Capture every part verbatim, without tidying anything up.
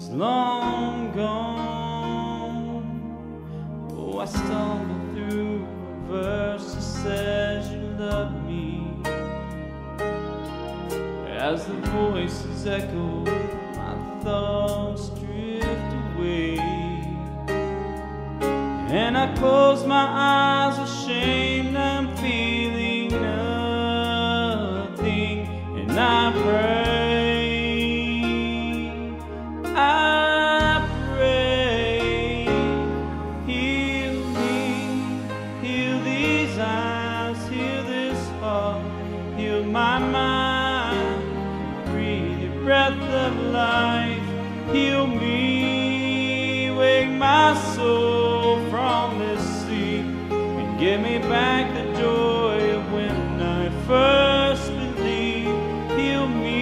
is long gone. Oh, I stumble through a verse that says you love me. As the voices echo, my thoughts drift away, and I close my eyes ashamed I'm feeling nothing, and I pray, I pray, heal me, heal these eyes, heal this heart, heal my mind, breathe your breath of life, heal me, wake my soul from this sleep, and give me back the joy of when I first believed. Heal me.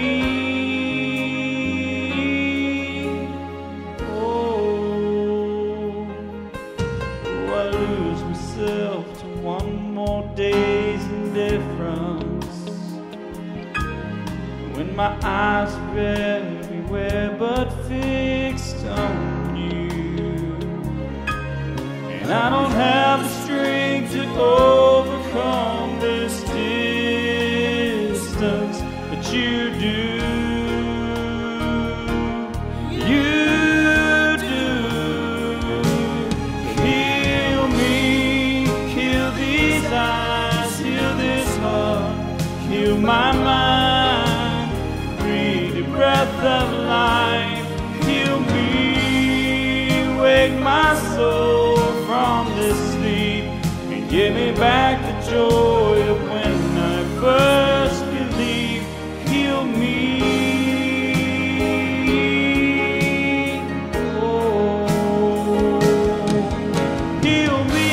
Oh, oh, I lose myself to one more day's indifference, when my eyes are everywhere but fixed on you, and I don't have the strength to overcome this distance, but you do. You do. Heal me, heal these eyes, heal this heart, heal my mind, breathe your breath of life, heal me, wake my soul from this sleep, and give me back the joy of when I first believed. Heal me. Oh, heal me.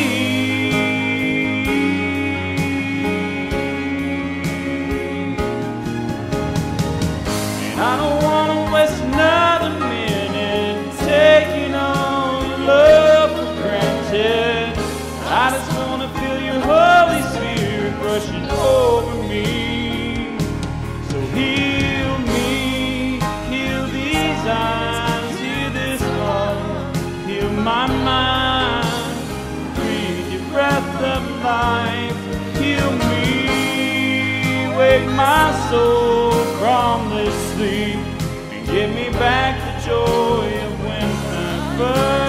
And I don't want to waste another minute taking all your love for granted. I just want to feel your Holy Spirit rushing over me. So heal me, heal these eyes, heal this heart, heal my mind, breathe your breath of life, heal me, wake my soul from this sleep, and give me back the joy of when I first